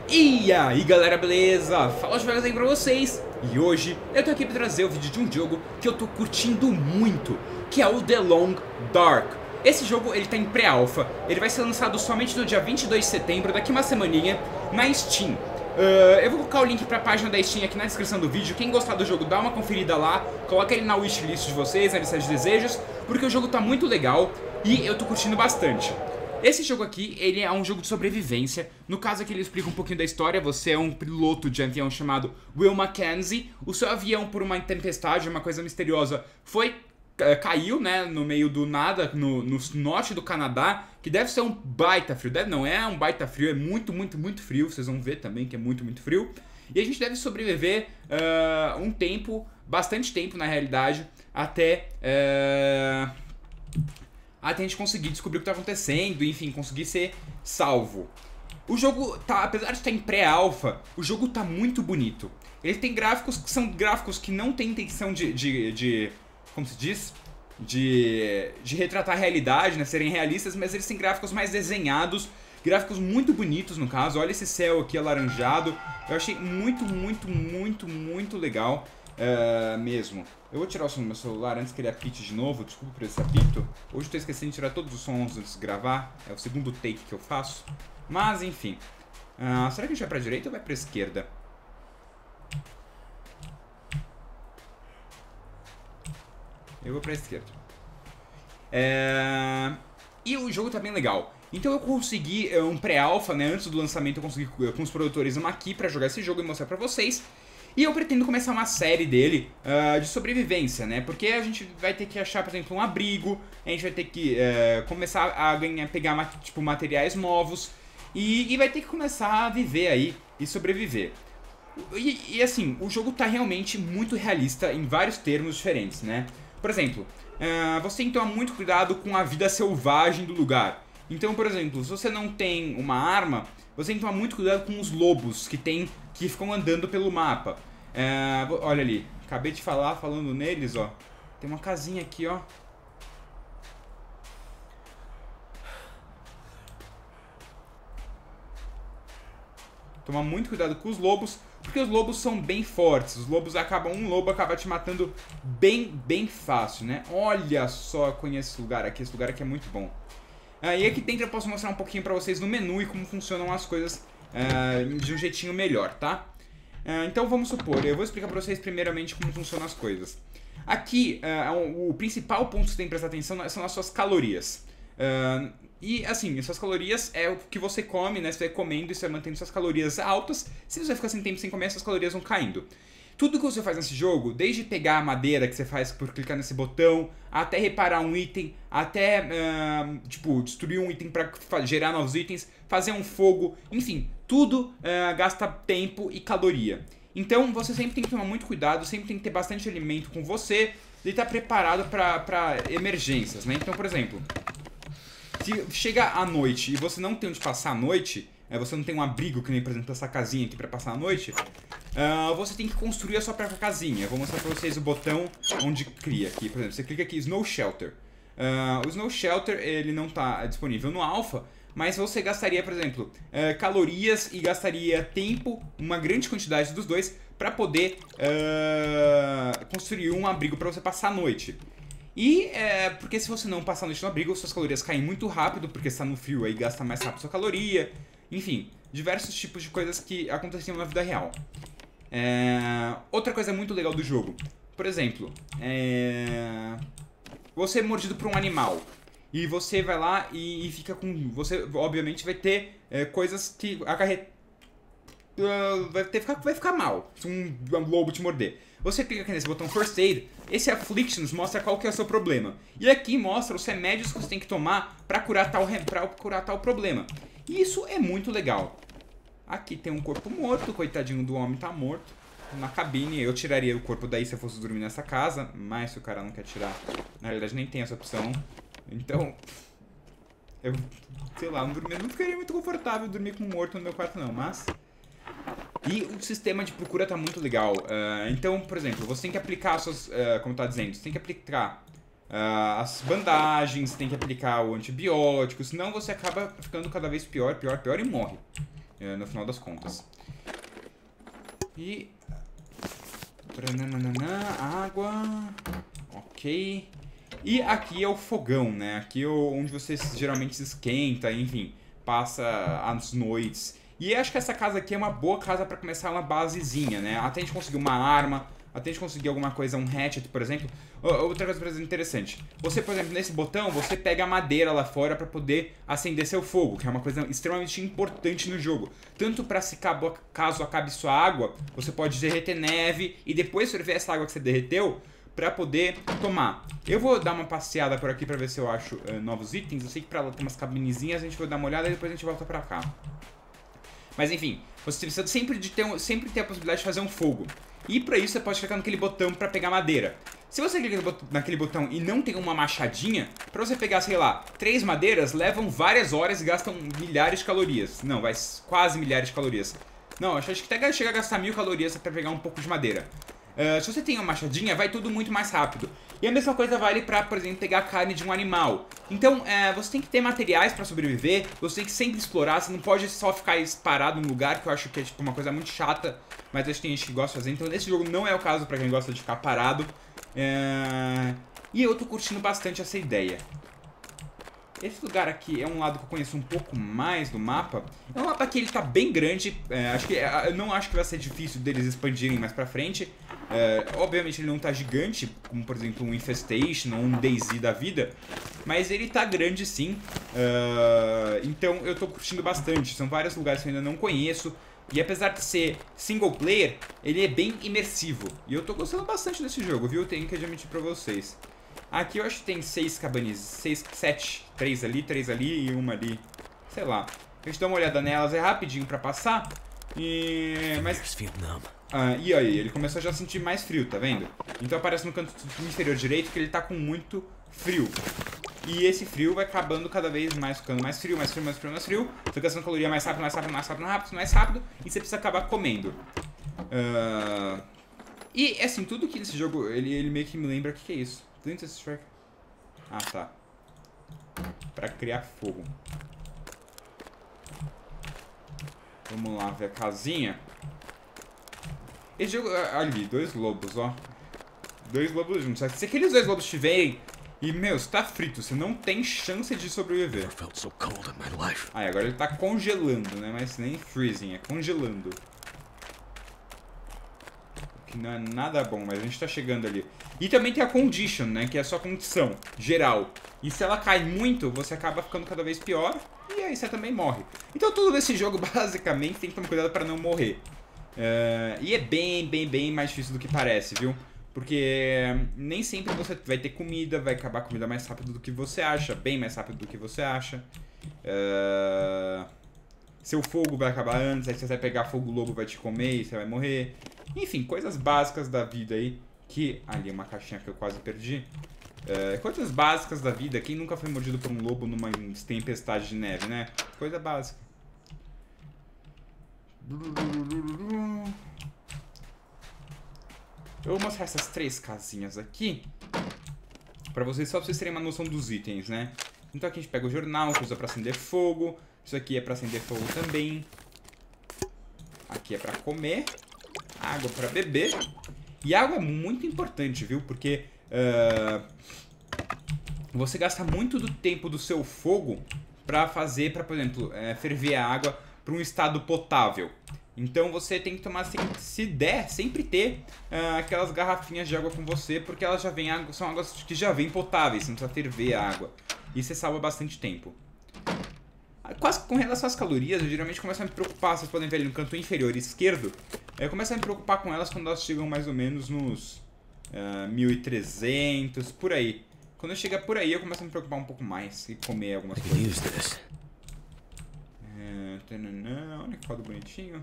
E aí galera, beleza? Fala Jogas aí pra vocês. E hoje eu tô aqui pra trazer o vídeo de um jogo que eu tô curtindo muito, que é o The Long Dark. Esse jogo ele tá em pré-alpha, ele vai ser lançado somente no dia 22 de setembro, daqui uma semaninha, na Steam. Eu vou colocar o link pra página da Steam aqui na descrição do vídeo. Quem gostar do jogo, dá uma conferida lá, coloca ele na wishlist de vocês, na lista de desejos, porque o jogo tá muito legal e eu tô curtindo bastante. Esse jogo aqui, ele é um jogo de sobrevivência. No caso aqui ele explica um pouquinho da história. Você é um piloto de avião chamado Will Mackenzie. O seu avião, por uma tempestade, uma coisa misteriosa, caiu, né, no meio do nada, no norte do Canadá, que deve ser um baita frio. Não é um baita frio, é muito, muito, muito frio. Vocês vão ver também que é muito, muito frio. E a gente deve sobreviver um tempo, bastante tempo na realidade, até a gente conseguir descobrir o que tá acontecendo, enfim, conseguir ser salvo. O jogo tá, apesar de estar em pré-alpha, o jogo tá muito bonito. Ele tem gráficos que são gráficos que não tem intenção como se diz? De retratar a realidade, né, serem realistas, mas eles têm gráficos mais desenhados, gráficos muito bonitos no caso. Olha esse céu aqui alaranjado, eu achei muito, muito, muito, muito legal mesmo. Eu vou tirar o som do meu celular antes que ele apite de novo. Desculpa por esse apito. Hoje eu tô esquecendo de tirar todos os sons antes de gravar. É o segundo take que eu faço. Mas enfim. Será que a gente vai pra direita ou vai pra esquerda? Eu vou pra esquerda. E o jogo tá bem legal. Então eu consegui um pré-alpha, né? Antes do lançamento eu consegui com os produtores uma aqui pra jogar esse jogo e mostrar pra vocês. E eu pretendo começar uma série dele de sobrevivência, né? Porque a gente vai ter que achar, por exemplo, um abrigo. A gente vai ter que começar a pegar tipo, materiais novos. E vai ter que começar a viver aí e sobreviver. E assim, o jogo tá realmente muito realista em vários termos diferentes, né? Por exemplo, você tem que tomar muito cuidado com a vida selvagem do lugar. Então, por exemplo, se você não tem uma arma, você tem que tomar muito cuidado com os lobos que ficam andando pelo mapa. Olha ali, acabei de falando neles, ó. Tem uma casinha aqui, ó. Tomar muito cuidado com os lobos, porque os lobos são bem fortes. Um lobo acaba te matando bem fácil, né? Olha só, conheço esse lugar aqui é muito bom. E aqui dentro eu posso mostrar um pouquinho pra vocês no menu e como funcionam as coisas de um jeitinho melhor, tá? Então vamos supor, eu vou explicar pra vocês primeiramente como funcionam as coisas. Aqui, o principal ponto que você tem que prestar atenção são as suas calorias. E assim, suas calorias é o que você come, né? Você vai comendo e você vai mantendo suas calorias altas. Se você ficar sem tempo sem comer, suas calorias vão caindo. Tudo que você faz nesse jogo, desde pegar a madeira que você faz por clicar nesse botão, até reparar um item, até tipo, destruir um item para gerar novos itens, fazer um fogo, enfim, tudo gasta tempo e caloria. Então você sempre tem que tomar muito cuidado, sempre tem que ter bastante alimento com você e estar preparado para emergências, né? Então, por exemplo, se chega à noite e você não tem onde passar a noite, você não tem um abrigo, que nem, por exemplo, essa casinha aqui pra passar a noite, você tem que construir a sua própria casinha. Eu vou mostrar pra vocês o botão onde cria aqui. Por exemplo, você clica aqui, Snow Shelter. O Snow Shelter, ele não tá disponível no Alpha, mas você gastaria, por exemplo, calorias e gastaria tempo, uma grande quantidade dos dois, pra poder construir um abrigo pra você passar a noite. E porque se você não passar a noite no abrigo, suas calorias caem muito rápido, porque você tá no frio, aí gasta mais rápido sua caloria. Enfim, diversos tipos de coisas que aconteciam na vida real. Outra coisa muito legal do jogo, por exemplo, você é mordido por um animal e você vai lá e fica com... Você obviamente vai ter coisas que vai ficar mal se um lobo te morder. Você clica aqui nesse botão First Aid, esse Afflictions mostra qual que é o seu problema. E aqui mostra os remédios que você tem que tomar pra curar tal problema. E isso é muito legal. Aqui tem um corpo morto, coitadinho do homem tá morto. Na cabine, eu tiraria o corpo daí se eu fosse dormir nessa casa, mas se o cara não quer tirar, na realidade nem tem essa opção. Então, eu, sei lá, não ficaria muito confortável dormir com um morto no meu quarto não, mas... E o sistema de procura tá muito legal. Então, por exemplo, você tem que aplicar suas... como tá dizendo, você tem que aplicar as bandagens, tem que aplicar o antibiótico, senão você acaba ficando cada vez pior e morre. no final das contas. E... água... Ok... E aqui é o fogão, né? Aqui é onde você geralmente se esquenta, enfim, passa as noites. E acho que essa casa aqui é uma boa casa pra começar uma basezinha, né? Até a gente conseguir uma arma, até a gente conseguir alguma coisa, um hatchet, por exemplo. Outra coisa, por exemplo, interessante. Você, por exemplo, nesse botão, você pega a madeira lá fora pra poder acender seu fogo, que é uma coisa extremamente importante no jogo. Tanto pra se caso acabe sua água, você pode derreter neve e depois ferver essa água que você derreteu pra poder tomar. Eu vou dar uma passeada por aqui pra ver se eu acho novos itens. Eu sei que pra lá tem umas cabinezinhas, a gente vai dar uma olhada e depois a gente volta pra cá. Mas enfim, você precisa sempre ter a possibilidade de fazer um fogo. E pra isso você pode clicar naquele botão pra pegar madeira. Se você clica naquele botão e não tem uma machadinha, pra você pegar, sei lá, 3 madeiras, levam várias horas e gastam milhares de calorias. Não, vai quase milhares de calorias. Não, acho que até chega a gastar 1000 calorias pra pegar um pouco de madeira. Se você tem uma machadinha, vai tudo muito mais rápido. E a mesma coisa vale pra, por exemplo, pegar a carne de um animal. Então, você tem que ter materiais pra sobreviver, você tem que sempre explorar, você não pode só ficar parado num lugar, que eu acho que é tipo uma coisa muito chata, mas acho que tem gente que gosta de fazer. Então, nesse jogo não é o caso pra quem gosta de ficar parado. E eu tô curtindo bastante essa ideia. Esse lugar aqui é um lado que eu conheço um pouco mais do mapa. É um mapa que ele tá bem grande. Eu não acho que vai ser difícil deles expandirem mais pra frente. Obviamente ele não tá gigante, como por exemplo um Infestation ou um DayZ da vida. Mas ele tá grande sim. Então eu tô curtindo bastante. São vários lugares que eu ainda não conheço. E apesar de ser single player, ele é bem imersivo. E eu tô gostando bastante desse jogo, viu? Tenho que admitir pra vocês. Aqui eu acho que tem 6 cabaninhas, 7, 3 ali e uma ali, sei lá. A gente dá uma olhada nelas, é rapidinho pra passar. E aí, ele começou a já sentir mais frio, tá vendo? Então aparece no canto inferior direito que ele tá com muito frio. E esse frio vai acabando cada vez mais, ficando mais frio, mais frio, mais frio, mais frio. Você vai gastando caloria mais rápido, mais rápido, mais rápido, mais rápido, mais rápido. E você precisa acabar comendo. E assim, tudo que nesse jogo, ele meio que me lembra, o que é isso? Flint Strike. Ah, tá. Pra criar fogo. Vamos lá ver a casinha. Esse jogo... Ali, 2 lobos, ó. 2 lobos juntos. Se aqueles 2 lobos estiverem... E, meu, você tá frito. Você não tem chance de sobreviver. Ah, e agora ele tá congelando, né? Mas nem freezing, é congelando. O que não é nada bom, mas a gente tá chegando ali. E também tem a condition, né? Que é a sua condição geral. E se ela cai muito, você acaba ficando cada vez pior. E aí você também morre. Então tudo nesse jogo, basicamente, tem que tomar cuidado pra não morrer. E é bem mais difícil do que parece, viu? Porque nem sempre você vai ter comida, vai acabar a comida mais rápido do que você acha. Bem mais rápido do que você acha. Seu fogo vai acabar antes, aí você vai pegar fogo, o lobo vai te comer e você vai morrer. Enfim, coisas básicas da vida aí. Que... Ali, uma caixinha que eu quase perdi. Coisas básicas da vida. Quem nunca foi mordido por um lobo numa tempestade de neve, né? Coisa básica. Eu vou mostrar essas 3 casinhas aqui pra vocês, só pra vocês terem uma noção dos itens, né? Então aqui a gente pega o jornal, que usa pra acender fogo. Isso aqui é pra acender fogo também. Aqui é pra comer. Água pra beber. E água é muito importante, viu? Porque você gasta muito do tempo do seu fogo pra fazer, por exemplo, ferver a água pra um estado potável. Então você tem que tomar, se der, sempre ter aquelas garrafinhas de água com você, porque elas já vêm, são águas que já vêm potáveis, você não precisa ferver a água. E você salva bastante tempo. Com relação às calorias, eu geralmente começo a me preocupar, vocês podem ver ali no canto inferior esquerdo, eu começo a me preocupar com elas quando elas chegam mais ou menos nos 1300, por aí. Quando eu chegar por aí, eu começo a me preocupar um pouco mais e comer algumas coisas. Olha que quadro bonitinho.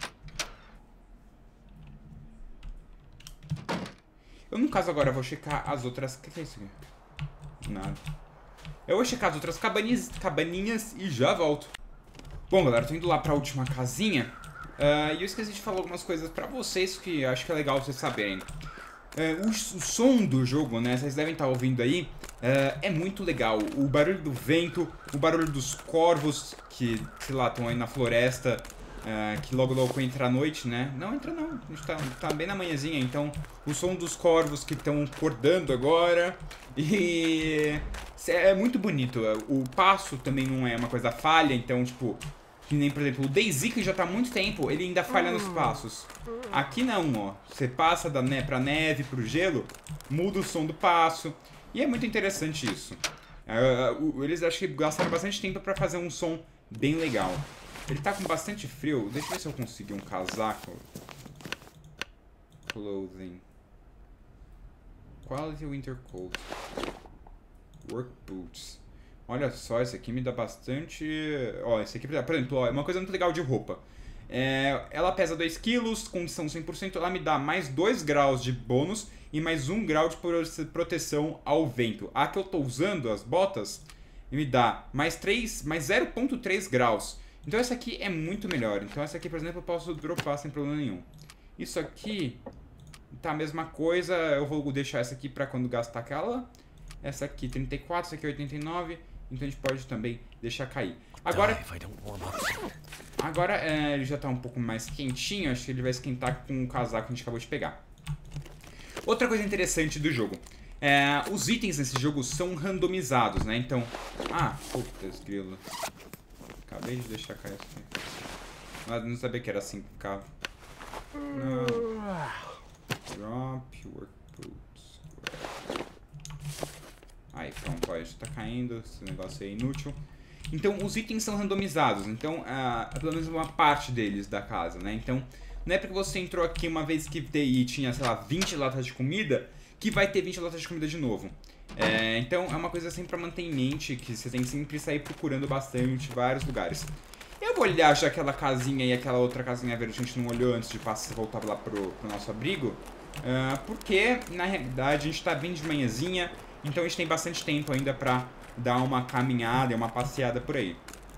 Eu, no caso, agora vou checar as outras... O que é isso aqui? Nada. Eu vou checar as outras cabaninhas e já volto. Bom, galera, tô indo lá pra última casinha. E eu esqueci de falar algumas coisas pra vocês que acho que é legal vocês saberem. O som do jogo, né, vocês devem estar ouvindo aí, é muito legal. O barulho do vento, o barulho dos corvos que, sei lá, estão aí na floresta. que logo logo entra a noite, né? Não entra não, a gente tá bem na manhãzinha, então o som dos corvos que estão acordando agora. E é muito bonito. O passo também não é uma coisa falha, então tipo, que nem por exemplo o DayZ, que já tá há muito tempo, ele ainda falha nos passos. Aqui não, ó. Você passa pra neve, pro gelo, muda o som do passo. E é muito interessante isso. Eles acho que gastaram bastante tempo pra fazer um som bem legal. Ele tá com bastante frio. Deixa eu ver se eu consigo um casaco. Clothing. Quality Winter Coat. Work Boots. Olha só, esse aqui me dá bastante... Ó, esse aqui, por exemplo, ó, é uma coisa muito legal de roupa. Ela pesa 2 kg, condição 100%, ela me dá mais 2 graus de bônus e mais 1 grau de proteção ao vento. A que eu tô usando, as botas, me dá mais 0,3 graus. Então essa aqui é muito melhor. Então essa aqui, por exemplo, eu posso dropar sem problema nenhum. Isso aqui tá a mesma coisa, eu vou deixar essa aqui pra quando gastar aquela. Essa aqui 34, essa aqui 89, então a gente pode também deixar cair. Agora ele já tá um pouco mais quentinho, acho que ele vai esquentar com o casaco que a gente acabou de pegar. Outra coisa interessante do jogo, os itens nesse jogo são randomizados, né? Então, putz, grilo. Acabei de deixar cair isso aqui. Mas não sabia que era assim que ficava. Não. Drop, work boots. Aí, pronto, ó, já tá caindo, esse negócio é inútil. Então, os itens são randomizados, então, pelo menos uma parte deles da casa, né? Então, não é porque você entrou aqui uma vez que tinha, sei lá, 20 latas de comida, que vai ter 20 latas de comida de novo. Então, é uma coisa sempre pra manter em mente, que você tem que sempre sair procurando bastante vários lugares. Eu vou olhar já aquela casinha e aquela outra casinha verde que a gente não olhou antes de voltar lá pro nosso abrigo, porque, na realidade, a gente tá bem de manhãzinha, então a gente tem bastante tempo ainda pra dar uma caminhada e uma passeada por aí.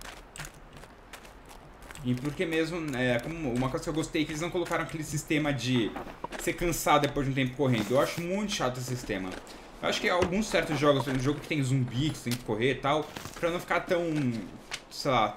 E porque mesmo, como uma coisa que eu gostei é que eles não colocaram aquele sistema de ser cansado depois de um tempo correndo. Eu acho muito chato esse sistema. Eu acho que alguns certos jogos, um jogo que tem zumbi, que você tem que correr e tal, pra não ficar tão, sei lá,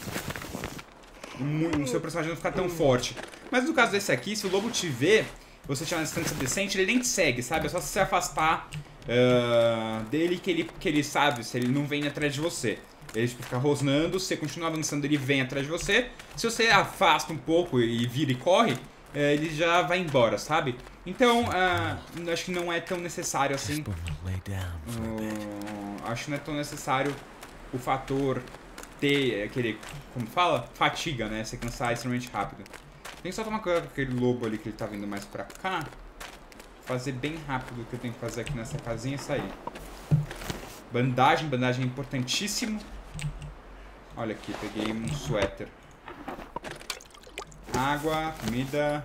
o seu personagem não ficar tão forte. Mas no caso desse aqui, se o lobo te vê, você tiver uma distância decente, ele nem te segue, sabe? É só se afastar dele que ele sabe se ele não vem atrás de você. Ele fica rosnando, você continua avançando, ele vem atrás de você. Se você afasta um pouco e vira e corre, ele já vai embora, sabe? Então, acho que não é tão necessário assim. Acho que não é tão necessário o fator ter aquele, como fala? Fatiga, né? Você cansar extremamente rápido. Tem que só tomar cuidado com aquele lobo ali que ele tá vindo mais pra cá. Fazer bem rápido o que eu tenho que fazer aqui nessa casinha e sair. Bandagem é importantíssimo. Olha aqui, peguei um suéter. Água, comida.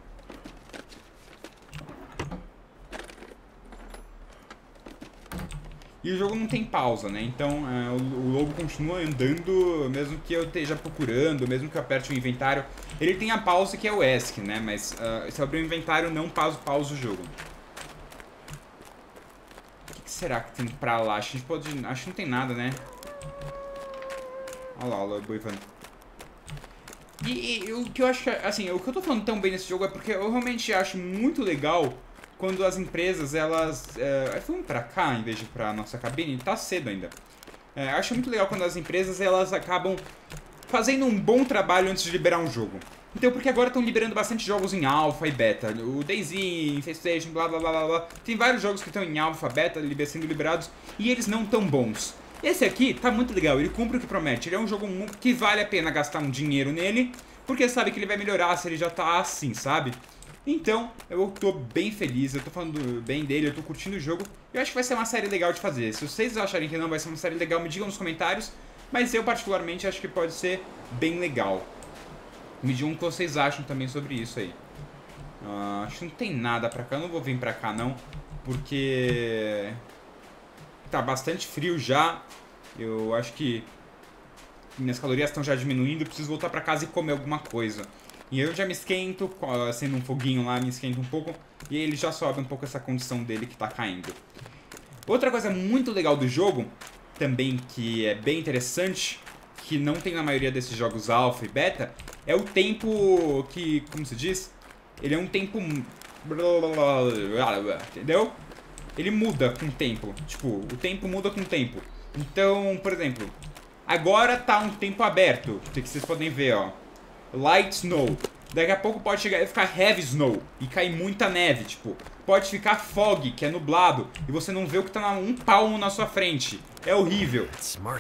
E o jogo não tem pausa, né? Então o lobo continua andando, mesmo que eu esteja procurando, mesmo que eu aperte o inventário. Ele tem a pausa que é o ESC, né? Mas se eu abrir o inventário, não pausa o jogo. O que será que tem pra lá? Acho que não tem nada, né? Olha lá, o lobo Ivan. E o que eu acho, assim, o que eu tô falando tão bem nesse jogo é porque eu realmente acho muito legal quando as empresas, elas... vamos pra cá em vez de pra nossa cabine? Tá cedo ainda. Acho muito legal quando as empresas, elas acabam fazendo um bom trabalho antes de liberar um jogo. Então, porque agora estão liberando bastante jogos em alpha e beta. O DayZ, Infestation, blá blá blá blá blá. Tem vários jogos que estão em alpha, beta, sendo liberados, e eles não tão bons. Esse aqui tá muito legal, ele cumpre o que promete. Ele é um jogo que vale a pena gastar um dinheiro nele, porque sabe que ele vai melhorar se ele já tá assim, sabe? Então, eu tô bem feliz, eu tô falando bem dele, eu tô curtindo o jogo. Eu acho que vai ser uma série legal de fazer. Se vocês acharem que não vai ser uma série legal, me digam nos comentários. Mas eu, particularmente, acho que pode ser bem legal. Me digam o que vocês acham também sobre isso aí. Acho que não tem nada pra cá, eu não vou vir pra cá não, porque tá bastante frio já. Eu acho que minhas calorias estão já diminuindo, eu preciso voltar pra casa e comer alguma coisa. E eu já me esquento, acendo um foguinho lá, me esquento um pouco, e aí ele já sobe um pouco essa condição dele que tá caindo. Outra coisa muito legal do jogo, também que é bem interessante, que não tem na maioria desses jogos alpha e beta, é o tempo que, como se diz, ele é um tempo... Entendeu? Ele muda com o tempo. Tipo, o tempo muda com o tempo. Então, por exemplo, agora tá um tempo aberto, que vocês podem ver, ó. Light Snow. Daqui a pouco pode chegar e ficar Heavy Snow e cair muita neve, tipo. Pode ficar Fog, que é nublado, e você não vê o que tá um palmo na sua frente. É horrível.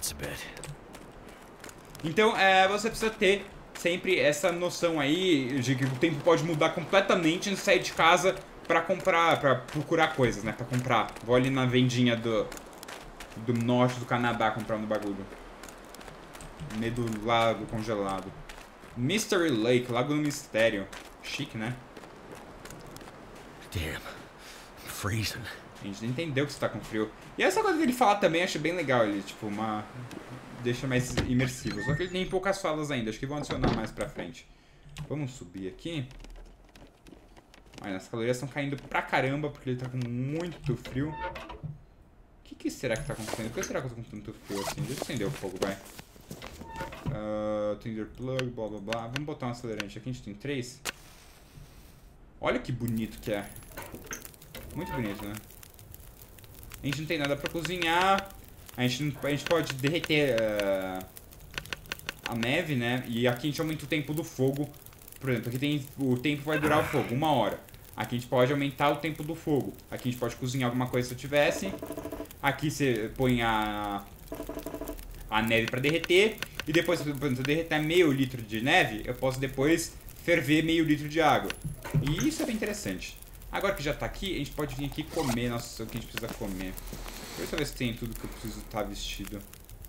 Então, você precisa ter sempre essa noção aí de que o tempo pode mudar completamente antes de sair de casa pra comprar, pra procurar coisas, né? Pra comprar. Vou ali na vendinha do norte do Canadá comprar um bagulho. No meio do lago congelado. Mystery Lake, Lago do Mistério. Chique, né? Damn, I'm freezing. A gente não entendeu que você tá com frio. E essa coisa dele falar também, acho bem legal. Ele, tipo, deixa mais imersivo. Só que ele tem poucas falas ainda. Acho que vão adicionar mais pra frente. Vamos subir aqui. Olha, as calorias estão caindo pra caramba, porque ele tá com muito frio. O que será que tá acontecendo? Por que será que eu tô com tanto frio assim? Deixa eu acender o fogo, vai. Tinder plug, blá blá blá. Vamos botar um acelerante aqui, a gente tem 3. Olha que bonito que é. Muito bonito, né? A gente não tem nada pra cozinhar. A gente pode derreter a neve, né? E aqui a gente aumenta o tempo do fogo. Por exemplo, aqui tem o tempo vai durar o fogo, 1 hora. Aqui a gente pode aumentar o tempo do fogo. Aqui a gente pode cozinhar alguma coisa se eu tivesse. Aqui você põe a neve pra derreter. E depois, se eu derreter meio litro de neve, eu posso depois ferver meio litro de água. E isso é bem interessante. Agora que já tá aqui, a gente pode vir aqui comer o que a gente precisa comer. Deixa eu ver se tem tudo que eu preciso estar vestido.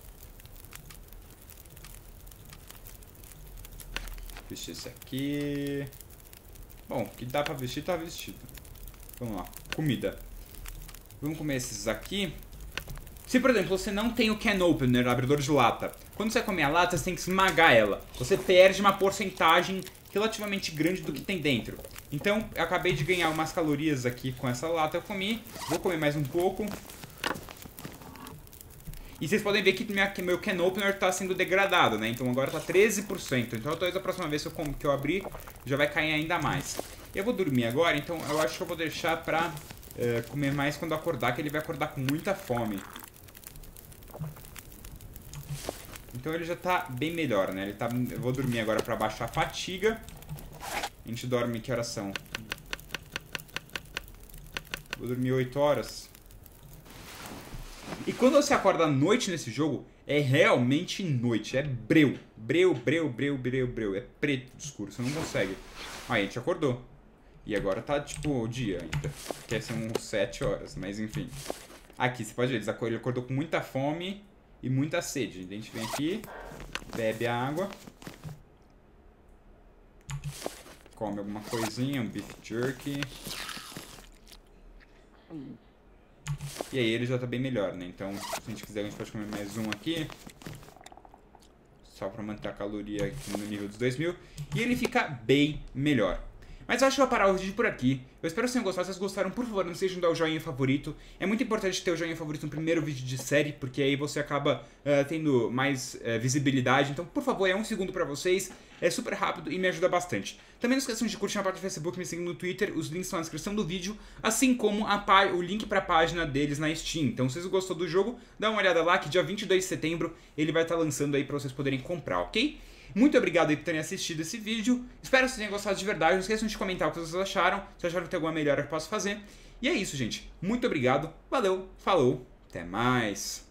Vestir esse aqui. Bom, o que dá pra vestir, tá vestido. Vamos lá. Comida. Vamos comer esses aqui. Se, por exemplo, você não tem o can opener, abridor de lata, quando você comer a lata, você tem que esmagar ela. Você perde uma porcentagem relativamente grande do que tem dentro. Então, eu acabei de ganhar umas calorias aqui com essa lata. Eu comi. Vou comer mais um pouco. E vocês podem ver que meu can opener está sendo degradado, né? Então agora está 13%. Então talvez a próxima vez que eu abrir, já vai cair ainda mais. Eu vou dormir agora, então eu acho que eu vou deixar pra comer mais quando acordar, que ele vai acordar com muita fome. Então ele já tá bem melhor, né? Eu vou dormir agora pra baixar a fatiga. A gente dorme, que horas são? Vou dormir 8 horas. E quando você acorda à noite nesse jogo, é realmente noite. É breu. Breu. É preto escuro, você não consegue. Aí a gente acordou. E agora tá tipo dia ainda. Que são 7 horas, mas enfim. Aqui, você pode ver, ele acordou com muita fome e muita sede. A gente vem aqui, bebe a água. Come alguma coisinha, um beef jerky. E aí ele já tá bem melhor, né? Então, se a gente quiser, a gente pode comer mais um aqui. Só pra manter a caloria aqui no nível dos 2000. E ele fica bem melhor. Mas eu acho que eu vou parar o vídeo por aqui. Eu espero que vocês tenham gostado. Se vocês gostaram, por favor, não se deixem de dar o joinha favorito. É muito importante ter o joinha favorito no primeiro vídeo de série, porque aí você acaba tendo mais visibilidade. Então, por favor, é 1 segundo pra vocês. É super rápido e me ajuda bastante. Também não esqueçam de curtir a página do Facebook, me seguir no Twitter. Os links estão na descrição do vídeo, assim como o link pra página deles na Steam. Então, se vocês gostou do jogo, dá uma olhada lá, que dia 22 de setembro ele vai estar lançando aí pra vocês poderem comprar, ok? Muito obrigado aí por terem assistido esse vídeo. Espero que vocês tenham gostado de verdade. Não esqueçam de comentar o que vocês acharam. Se acharam que tem alguma melhora que eu posso fazer. E é isso, gente. Muito obrigado. Valeu. Falou. Até mais.